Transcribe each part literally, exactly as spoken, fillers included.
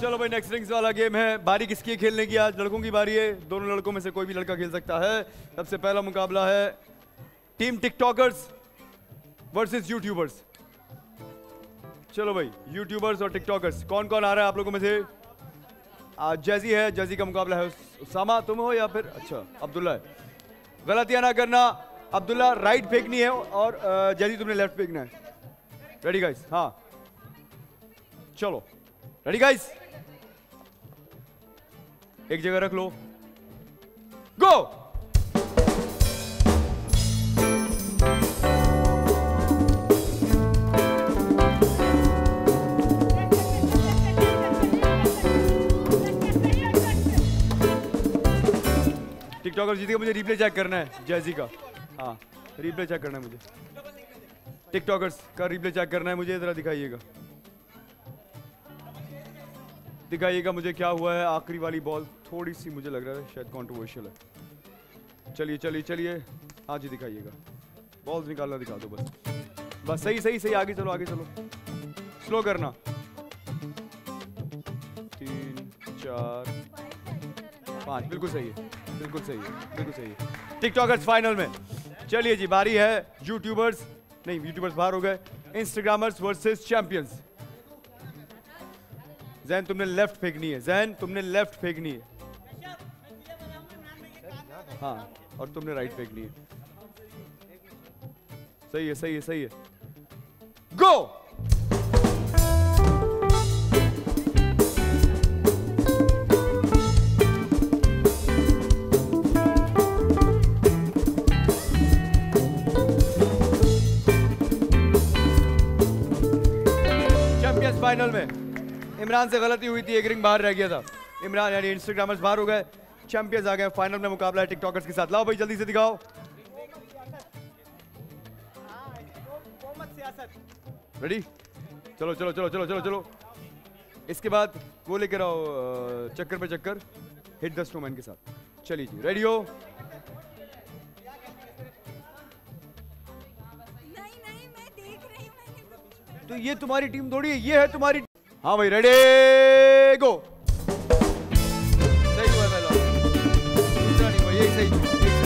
चलो भाई next rings वाला गेम है। बारी किसकी है खेलने की? आज लड़कों की बारी है। दोनों लड़कों में से कोई भी लड़का खेल सकता है। सबसे पहला मुकाबला है टीम टिकटॉकर्स वर्सेस यूट्यूबर्स। चलो भाई यूट्यूबर्स और टिकटॉकर्स, कौन कौन आ रहा है आप लोगों में से? आज जैजी है, जैजी का मुकाबला है। उसामा तुम हो या फिर अच्छा अब्दुल्ला है। गलतियां ना करना। अब्दुल्ला राइट फेंकनी है और जैजी तुमने लेफ्ट फेंकना है। Ready guys? हाँ चलो रेडी गाइस, एक जगह रख लो, गो। टिकटॉकर जीतेगा। मुझे रिप्ले चेक करना है जैजी का। हाँ रिप्ले चेक करना है मुझे। टिकटॉकर्स का रिप्ले चेक करना है मुझे। जरा दिखाइएगा, दिखाइएगा मुझे क्या हुआ है। आखिरी वाली बॉल थोड़ी सी मुझे लग रहा है शायद कंट्रोवर्शियल है। चलिए चलिए चलिए, हाँ जी दिखाइएगा। बॉल्स निकालना दिखा दो बस। बस सही सही सही, आगे चलो आगे चलो। स्लो करना। तीन चार पाँच, बिल्कुल सही है, बिल्कुल सही है, बिल्कुल सही है। टिकटॉकर्स फाइनल में। चलिए जी बारी है यूट्यूबर्स, नहीं यूट्यूबर्स बाहर हो गए। Instagrammers versus champions. जैन तुमने लेफ्ट फेंकनी है। जैन तुमने लेफ्ट फेंकनी है। हाँ और तुमने राइट फेंकनी है। सही है सही है सही है, गो। चैंपियंस फाइनल में इमरान से गलती हुई थी, एक रिंग बाहर रह गया था। इमरान यानी इंस्टाग्रामर्स बाहर हो गए, चैंपियंस आ गए। फाइनल में मुकाबला है टिकटॉकर्स के साथ। लाओ भाई जल्दी से दिखाओ। रेडी? चलो चलो चलो चलो चलो चलो। इसके बाद वो लेकर आओ चक्कर पे चक्कर, हिट द स्नोमैन के साथ। चलिए जी रेडी हो? नहीं नहीं मैं देख रही हूं। तो ये तुम्हारी टीम थोड़ी है, ये है तुम्हारी। हाँ भाई रेडी गो। सही हुआ पहला, दूसरा नहीं हुआ, यही सही।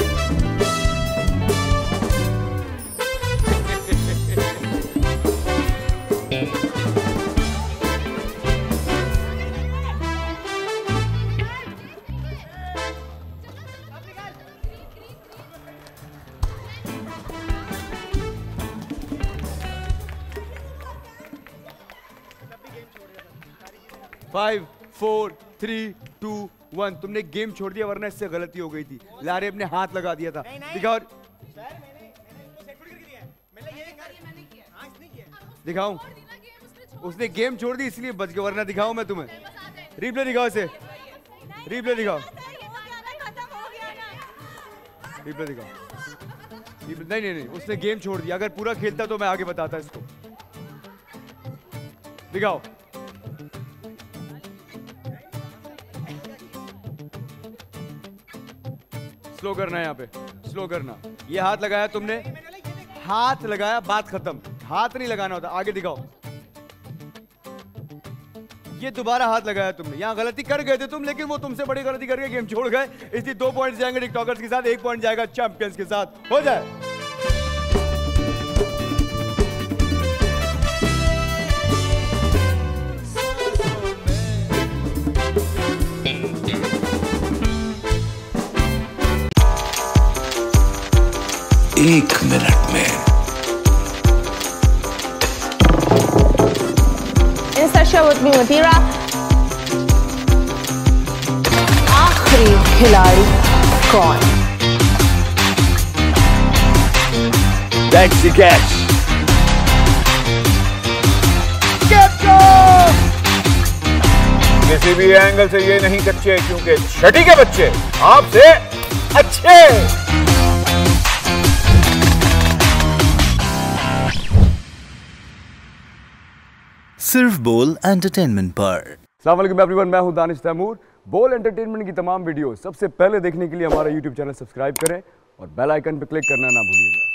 Five four three two one. तुमने गेम छोड़ दिया वरना इससे गलती हो गई थी। लारे अपने हाथ लगा दिया था। दिखाओ दिखाऊं? उसने गेम छोड़ दी इसलिए बच गया, वरना दिखाऊं मैं तुम्हें? रिप्ले दिखाओ इसे, रिप्ले दिखाओ, रिप्ले दिखाओ। नहीं नहीं नहीं, उसने गेम छोड़ दिया। अगर पूरा खेलता तो मैं आगे बताता इसको। दिखाओ। स्लो करना है यहाँ पे, स्लो करना। ये हाथ लगाया तुमने, हाथ लगाया, बात खत्म। हाथ नहीं लगाना होता। आगे दिखाओ। ये दोबारा हाथ लगाया तुमने। यहाँ गलती कर गए थे तुम, लेकिन वो तुमसे बड़ी गलती करके गेम छोड़ गए। इसलिए दो पॉइंट जाएंगे टिकटॉकर्स के साथ, एक पॉइंट जाएगा चैंपियंस के साथ। हो जाए। एक मिनट में Insta share with me Mathira. आखिरी खिलाड़ी कौन? That's the catch. कैप्चर! किसी भी एंगल से ये नहीं कच्चे, क्योंकि छठी के बच्चे आपसे अच्छे। सिर्फ बोल एंटरटेनमेंट पर। अस्सलाम वालेकुम एवरीवन, मैं हूं दानिश तैमूर। बोल एंटरटेनमेंट की तमाम वीडियो सबसे पहले देखने के लिए हमारा यूट्यूब चैनल सब्सक्राइब करें और बेल आइकन पर क्लिक करना ना भूलिएगा।